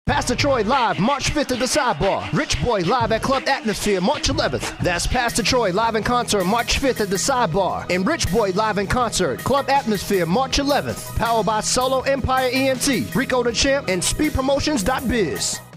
Pastor Troy live March 5th at the Sidebar. Rich Boy live at Club Atmosphere March 11th. That's Pastor Troy live in concert March 5th at the Sidebar. And Rich Boy live in concert Club Atmosphere March 11th. Powered by Solo Empire ENT, Rico The Champ, and speedpromotion.biz.